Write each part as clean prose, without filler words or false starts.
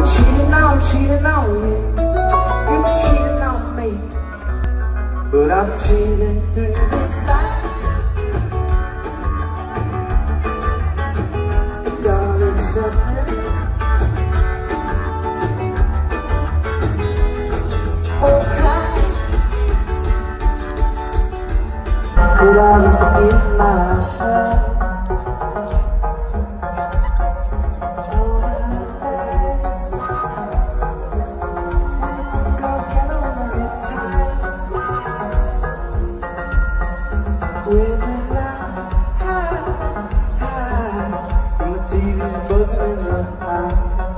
been cheating on you. You've been cheating on me, but I'm cheating through this life. And all it's suffering. Oh Christ, could I ever forgive myself? TV's buzzing in the house,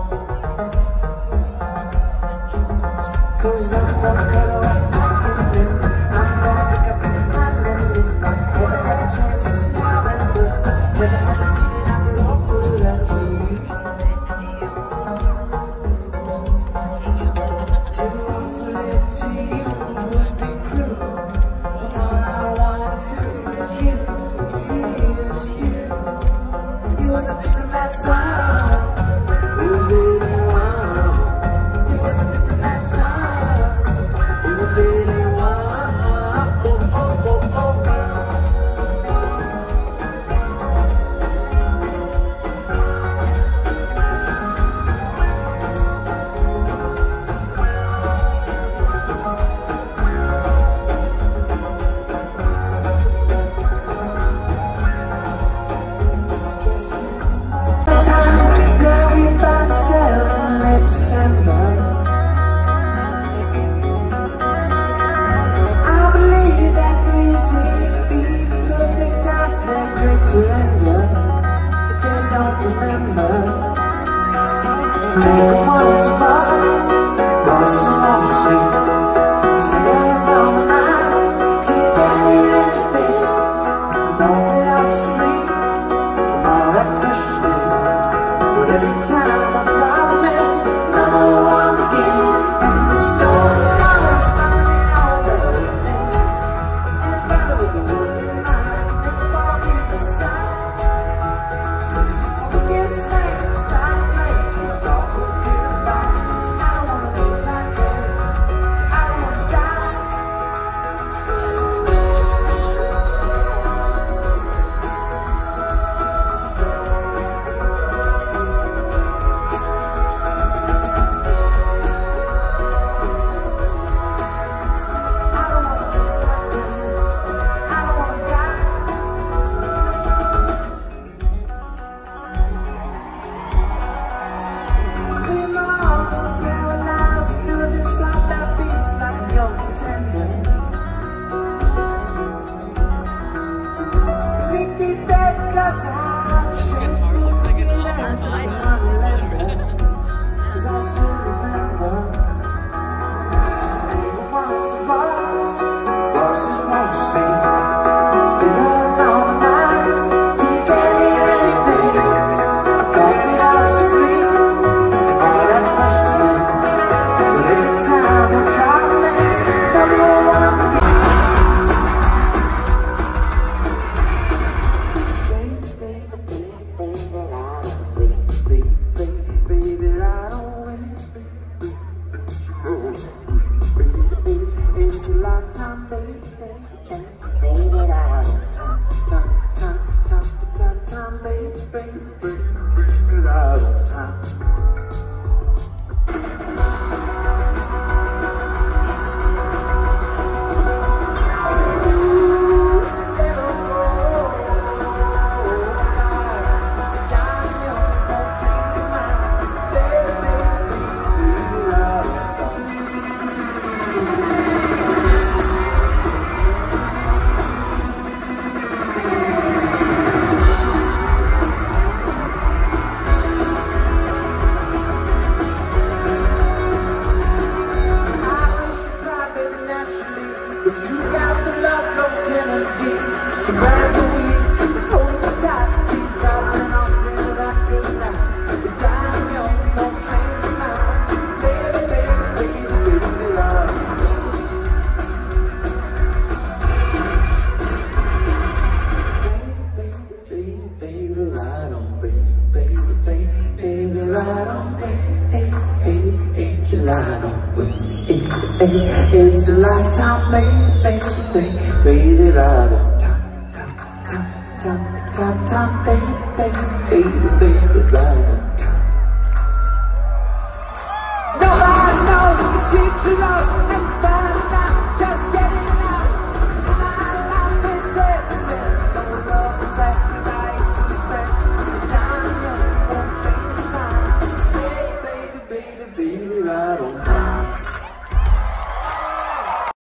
'cause I'm gonna cut away back in the gym. I'm gonna pick up in the night and if I ever had a chance to now and but never had the feeling I could offer that to you. To offer it to you would be cruel, and all I wanna do is use you. He was a diplomat son. He was anyone. He was a diplomat son. He was anyone. Oh, oh, oh, oh. Surrender, but they don't remember. Take the ones of us, voices won't sing. Singers on the nights, till you can't hear anything. Thought that I was free from all that questioning, but every time my problem ends, another one begins, and the storm runs coming all over me. And I would mind if I be the sun. Cause I still remember the ones of us, voices won't sing. Singers on the nights, till you can't hear anything. I thought that I was free from all that questioning, but every time the comments, another one again. It's a lifetime, baby, baby, time, baby, time. But you got the luck of Kennedy, so grab the wheel, hold it tight, keep traveling on through that good night. The time young won't change your mind, baby, baby, baby, baby, love. Baby, baby, baby, baby, ride on, baby, baby, baby, baby, ride on, baby, hey. line away. It's a lifetime, baby, baby, right on time, baby, right on time. Nobody knows, the teacher knows, and it's fine.